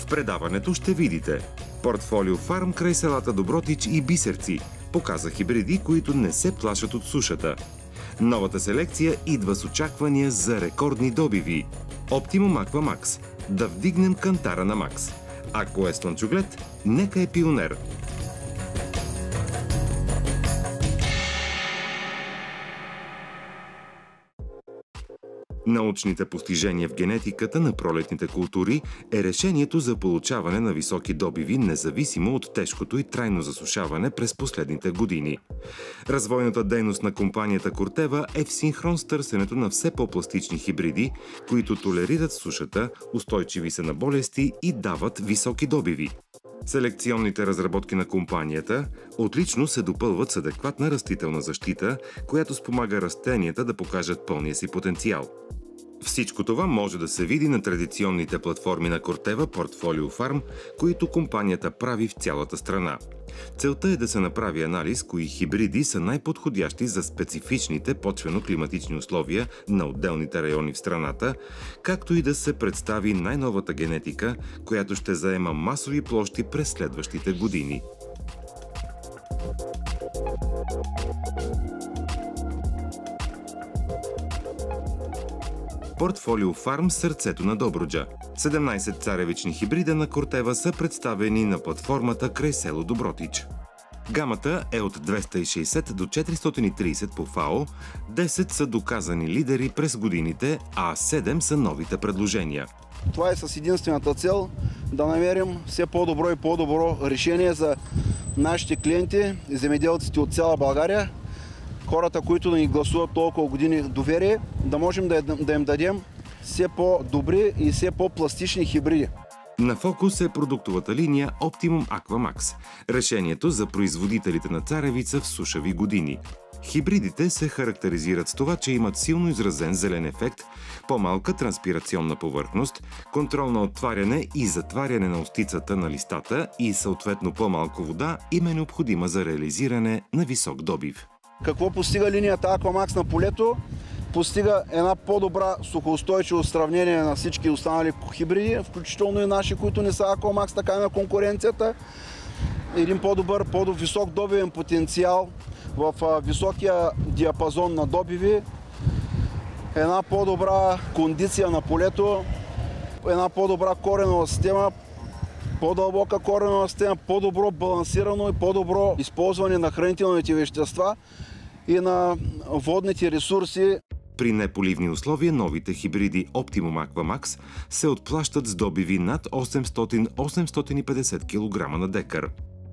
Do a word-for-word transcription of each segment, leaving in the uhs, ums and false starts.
В предаването ще видите портфолио фарм край селата Добротич и Бисерци. Показа хибриди, които не се плашат от сушата. Новата селекция идва с очаквания за рекордни добиви. Оптимум Аква Макс. Да вдигнем кантара на Макс. Ако е слънчоглед, нека е пионер. Научните постижения в генетиката на пролетните култури е решението за получаване на високи добиви, независимо от тежкото и трайно засушаване през последните години. Развойната дейност на компанията Кортева е в синхрон с търсенето на все по-пластични хибриди, които толерират сушата, устойчиви са на болести и дават високи добиви. Селекционните разработки на компанията отлично се допълват с адекватна растителна защита, която спомага растенията да покажат пълния си потенциал. Всичко това може да се види на традиционните платформи на Кортева Портфолио Фарм, които компанията прави в цялата страна. Целта е да се направи анализ кои хибриди са най-подходящи за специфичните почвено-климатични условия на отделните райони в страната, както и да се представи най-новата генетика, която ще заема масови площи през следващите години. Портфолио Фарм – сърцето на Добруджа. седемнайсет царевични хибрида на Кортева са представени на платформата край село Добротич. Гамата е от двеста и шейсет до четиристотин и трийсет по ФАО, десет са доказани лидери през годините, а седем са новите предложения. Това е с единствената цел да намерим все по-добро и по-добро решение за нашите клиенти, земеделците от цяла България, хората, които да ни гласуват толкова години доверие, да можем да, да им дадем все по-добри и все по-пластични хибриди. На фокус е продуктовата линия Оптимум Аква Макс – решението за производителите на царевица в сушави години. Хибридите се характеризират с това, че имат силно изразен зелен ефект, по-малка транспирационна повърхност, контрол на отваряне и затваряне на устицата на листата и съответно по-малко вода им е необходима за реализиране на висок добив. Какво постига линията Аквамакс на полето? Постига една по-добра сухоустойчивост в сравнение на всички останали хибриди, включително и наши, които не са Аквамакс, така и на конкуренцията. Един по-добър, по-висок добивен потенциал в високия диапазон на добиви, една по-добра кондиция на полето, една по-добра коренова система, по-дълбока коренова система, по-добро балансирано и по-добро използване на хранителните вещества и на водните ресурси. При неполивни условия новите хибриди Optimum Aqua Max се отплащат с добиви над осемстотин до осемстотин и петдесет килограма на декар.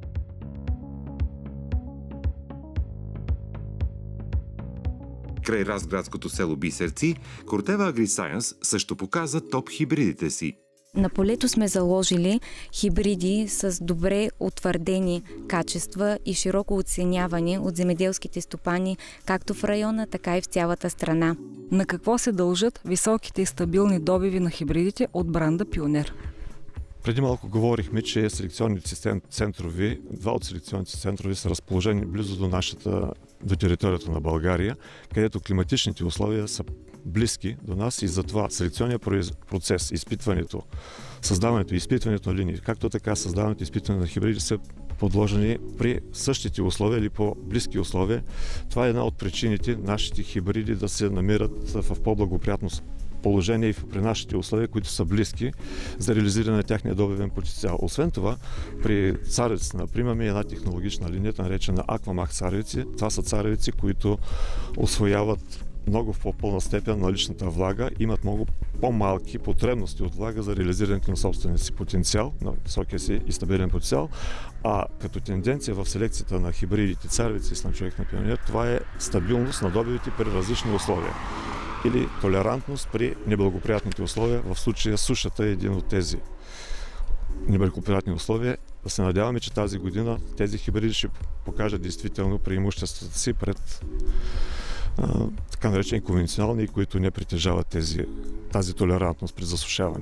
Край разградското село Бисерци, Кортева AgriScience също показа топ хибридите си. На полето сме заложили хибриди с добре утвърдени качества и широко оценявани от земеделските стопани, както в района, така и в цялата страна. На какво се дължат високите и стабилни добиви на хибридите от бранда Пионер? Преди малко говорихме, че селекционните центрови, два от селекционните центрови са разположени близо до нашата, до територията на България, където климатичните условия са близки до нас и затова селекционният процес, изпитването, създаването и изпитването на линии, както така създаването и изпитването на хибриди са подложени при същите условия или по-близки условия. Това е една от причините нашите хибриди да се намират в по-благоприятно положение и при нашите условия, които са близки за реализиране на тяхния добивен потенциал. Освен това, при царевиците, например, имаме една технологична линия, наречена Аквамакс царевици. Това са царевици, които усвояват много в по-пълна степен наличната влага, имат много по-малки потребности от влага за реализирането на собствения си потенциал, на високия си и стабилен потенциал. А като тенденция в селекцията на хибридите царевици и слънчоглед на пионер, това е стабилност на добивите при различни условия или толерантност при неблагоприятните условия. В случая сушата е един от тези неблагоприятни условия. Да се надяваме, че тази година тези хибриди ще покажат действително преимуществата си пред а, така наречени конвенционални, които не притежават тези, тази толерантност при засушаване.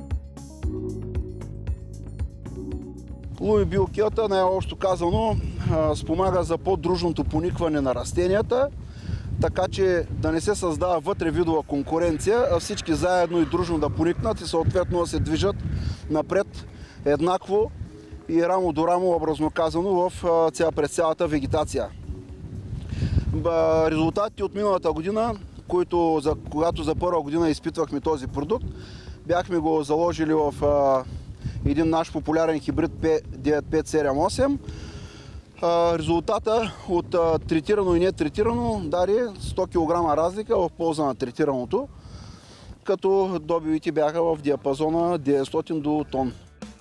Луи Билкелта, най-общо казано, спомага за по-дружното поникване на растенията, така че да не се създава вътре видова конкуренция, а всички заедно и дружно да поникнат и съответно да се движат напред еднакво и рамо до рамо, образно казано, в ця, през цялата вегетация. Резултатите от миналата година, които, за, когато за първа година изпитвахме този продукт, бяхме го заложили в а, един наш популярен хибрид П девет пет седем осем. А, резултата от а, третирано и нетретирано даде сто килограма разлика в полза на третираното, като добивите бяха в диапазона деветстотин до тон.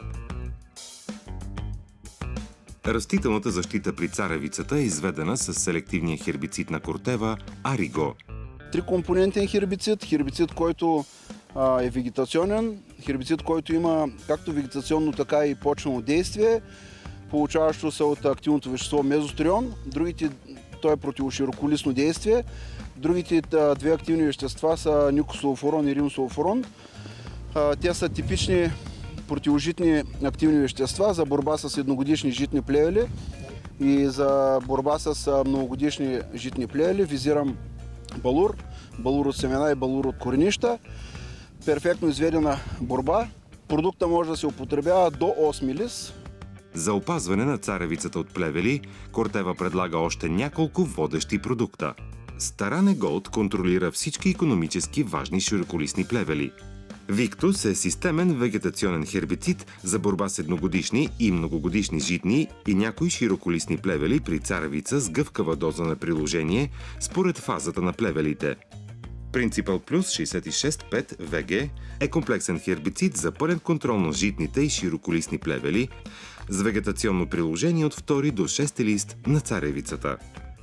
Растителната защита при царевицата е изведена с селективния хербицид на Кортева Ариго. Трикомпонентен хербицид, хербицид, който а, е вегетационен, хербицид, който има както вегетационно, така и почвено действие, получаващо се от активното вещество мезострион. Другите, той е противошироколистно действие. Другите а, две активни вещества са никосулфурон и римсулфурон. А, те са типични противожитни активни вещества за борба с едногодишни житни плевели и за борба с многогодишни житни плевели. Визирам балур, балур от семена и балур от коренища. Перфектно изведена борба. Продукта може да се употребява до осми лист. За опазване на царевицата от плевели, Кортева предлага още няколко водещи продукта. Старане Голд контролира всички икономически важни широколистни плевели. Виктус е системен вегетационен хербицид за борба с едногодишни и многогодишни житни и някои широколистни плевели при царевица с гъвкава доза на приложение според фазата на плевелите. Принципал Плюс шейсет и шест пет В Г е комплексен хербицид за пълен контрол на житните и широколистни плевели с вегетационно приложение от втори до шести лист на царевицата.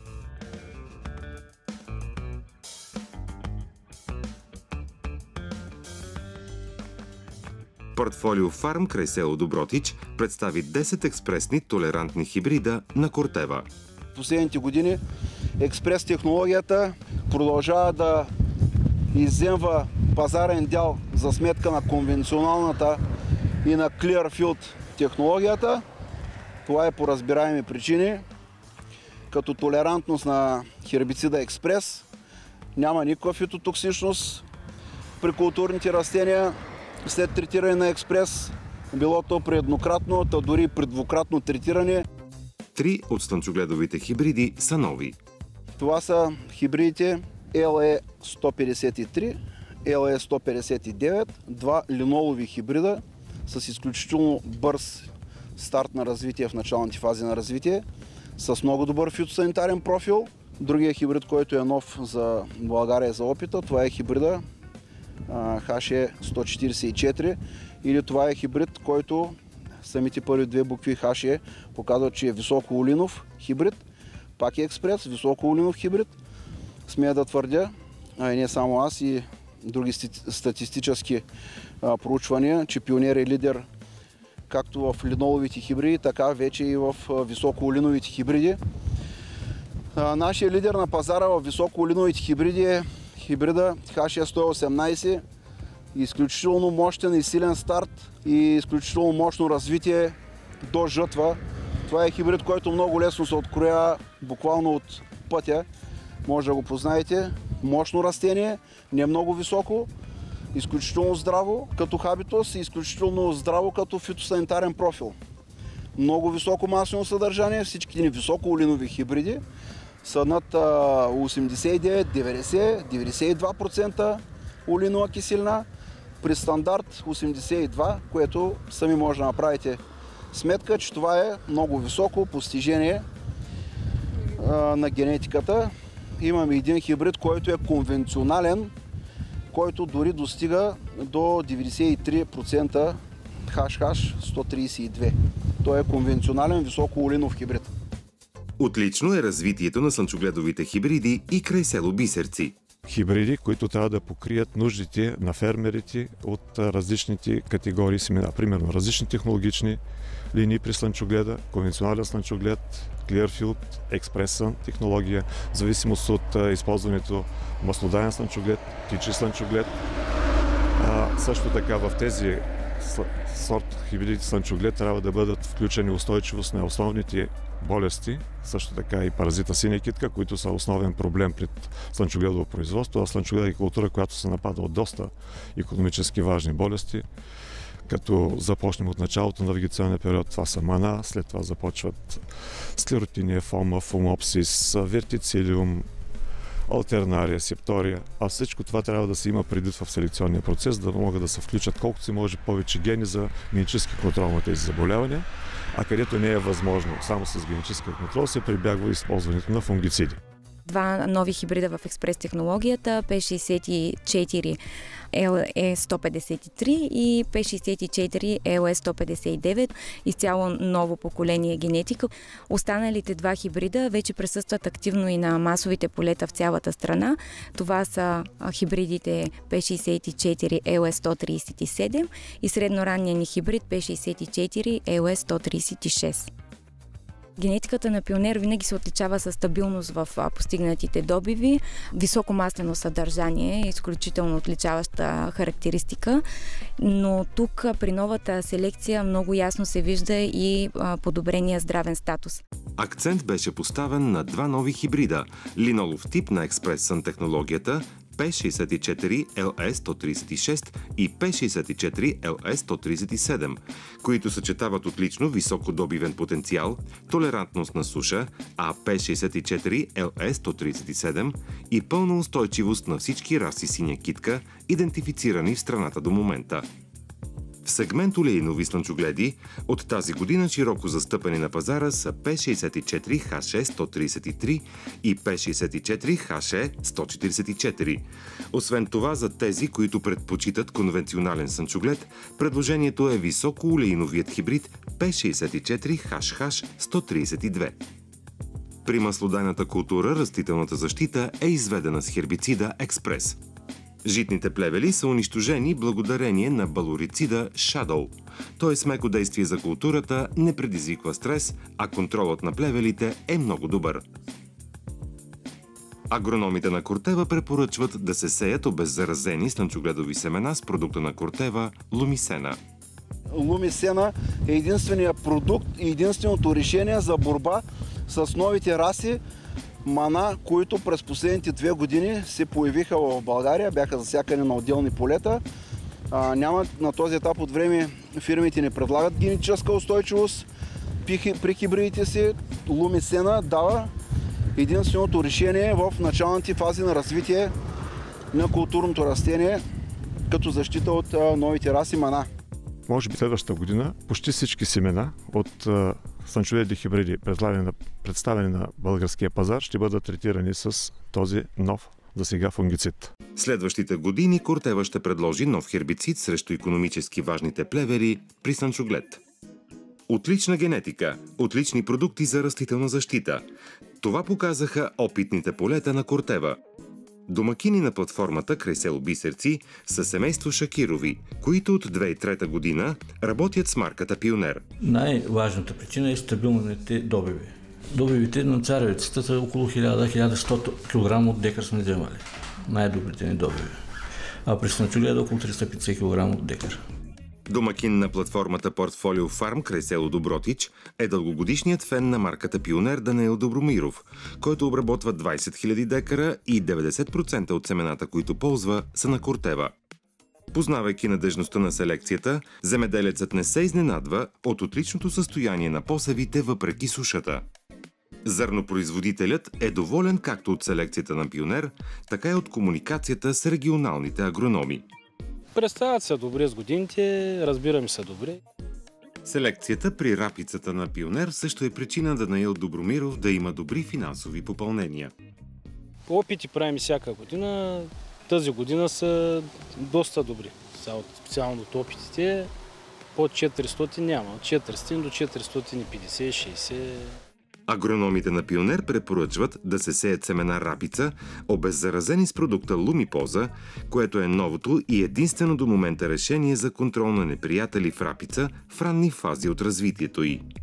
Портфолио Фарм край село Добротич представи десет експресни толерантни хибрида на Кортева. В последните години експрес технологията продължава да изземва пазарен дял за сметка на конвенционалната и на Clearfield технологията. Това е по разбираеми причини. Като толерантност на хербицида експрес няма никаква фитотоксичност при културните растения. След третиране на експрес, било то при еднократно, та дори при двукратно третиране. Три от слънчогледовите хибриди са нови. Това са хибридите Ел Е сто петдесет и три, Ел Е сто петдесет и девет, два линолови хибрида с изключително бърз старт на развитие в началните фази на развитие, с много добър фитосанитарен профил. Другия хибрид, който е нов за България за опита, това е хибрида Х Е сто четиридесет и четири, или това е хибрид, който самите първи две букви Х Е показват, че е високоолинов хибрид, пак е експрес, високоолинов хибрид. Смея да твърдя, а и не само аз, и други статистически а, проучвания, че пионер е лидер както в линоловите хибриди, така вече и в високоолиновите хибриди. А, нашия лидер на пазара в високоолиновите хибриди е хибрида Х Е сто и осемнадесет, изключително мощен и силен старт и изключително мощно развитие до жътва. Това е хибрид, който много лесно се откроява буквално от пътя. Може да го познаете. Мощно растение, не много високо, изключително здраво като хабитус и изключително здраво като фитосанитарен профил. Много високо маслено съдържание, всички ни високоолинови хибриди са над осемдесет и девет, деветдесет, деветдесет и два процента олинова киселина, при стандарт осемдесет и два, което сами може да направите сметка, че това е много високо постижение а, на генетиката. Имаме един хибрид, който е конвенционален, който дори достига до деветдесет и три процента Х Х сто тридесет и две. Той е конвенционален високоолинов хибрид. Отлично е развитието на слънчогледовите хибриди и край село Бисерци. Хибриди, които трябва да покрият нуждите на фермерите от различните категории семена. Примерно различни технологични линии при слънчогледа, конвенционален слънчоглед, Clearfield, експресън технология, в зависимост от използването маслодаен слънчоглед, птичи слънчоглед. А, също така в тези сорт хибридите слънчоглед трябва да бъдат включени устойчивост на основните болести, също така и паразита синя китка, които са основен проблем пред слънчогледово производство, а слънчогледа е култура, която се напада от доста икономически важни болести, като започнем от началото на вегетационния период, това са мана, след това започват склеротиния, фома, фумопсис, вертицилиум, алтернария, септория. А всичко това трябва да се има предвид в селекционния процес, да могат да се включат колкото се може повече гени за генетически контрол на тези заболявания, а където не е възможно само с генетически контрол, се прибягва използването на фунгициди. Два нови хибрида в експрес технологията, П шейсет и четири Л Е сто петдесет и три и П шейсет и четири Л Е сто петдесет и девет, изцяло ново поколение генетика. Останалите два хибрида вече присъстват активно и на масовите полета в цялата страна. Това са хибридите П шейсет и четири Л Е сто трийсет и седем и средноранния ни хибрид П шейсет и четири Л Е сто трийсет и шест. Генетиката на Пионер винаги се отличава със стабилност в постигнатите добиви, високо маслено съдържание, изключително отличаваща характеристика, но тук при новата селекция много ясно се вижда и подобрения здравен статус. Акцент беше поставен на два нови хибрида – линолов тип на експрес-сън технологията П шейсет и четири Л Е сто трийсет и шест и П шейсет и четири Л Е сто трийсет и седем, които съчетават отлично високодобивен потенциал, толерантност на суша, а П шейсет и четири Л Е сто трийсет и седем и пълна устойчивост на всички раси синя китка, идентифицирани в страната до момента. В сегмент олеинови слънчогледи от тази година широко застъпени на пазара са П шейсет и четири Х Е сто трийсет и три и П шейсет и четири Х Е сто четирийсет и четири. Освен това, за тези, които предпочитат конвенционален слънчоглед, предложението е високо олеиновият хибрид П шейсет и четири Х Х сто трийсет и две. При маслодайната култура растителната защита е изведена с хербицида Експрес. Житните плевели са унищожени благодарение на балорицида Shadow. Той с меко действие за културата не предизвиква стрес, а контролът на плевелите е много добър. Агрономите на Кортева препоръчват да се сеят обеззаразени слънчогледови семена с продукта на Кортева Лумисена. Лумисена е единственият продукт и единственото решение за борба с новите раси мана, които през последните две години се появиха в България, бяха засякани на отделни полета. А, няма на този етап от време фирмите не предлагат генетическа устойчивост. При хибридите си Лумисена дава единственото решение в началните фази на развитие на културното растение като защита от а, новите раси мана. Може би следващата година почти всички семена от слънчогледни хибриди, представени на българския пазар, ще бъдат третирани с този нов за сега фунгицид. Следващите години Кортева ще предложи нов хербицид срещу икономически важните плевели при слънчоглед. Отлична генетика, отлични продукти за растителна защита. Това показаха опитните полета на Кортева. Домакини на платформата край село Бисерци са семейство Шакирови, които от две хиляди и трета година работят с марката Пионер. Най-важната причина е стабилните добиви. Добивите на царевицата са около хиляда до хиляда и сто кг от декар сме вземали. Най-добрите ни добиви. А при слънчогледа около триста и петдесет кг от декар. Домакин на платформата Портфолио Фарм край село Добротич е дългогодишният фен на марката Пионер Даниел Добромиров, който обработва двайсет хиляди декара и деветдесет процента от семената, които ползва, са на Кортева. Познавайки надежността на селекцията, земеделецът не се изненадва от отличното състояние на посевите въпреки сушата. Зърнопроизводителят е доволен както от селекцията на Пионер, така и от комуникацията с регионалните агрономи. Представят се добре с годините, разбираме се добре. Селекцията при рапицата на Пионер също е причина Даниел Добромиров да има добри финансови попълнения. Опити правим всяка година, тази година са доста добри. Специално от опитите под четиристотин няма, от четиристотин до четиристотин и петдесет шейсет. Агрономите на Пионер препоръчват да се сеят семена рапица, обеззаразени с продукта Лумипоза, което е новото и единствено до момента решение за контрол на неприятели в рапица в ранни фази от развитието й.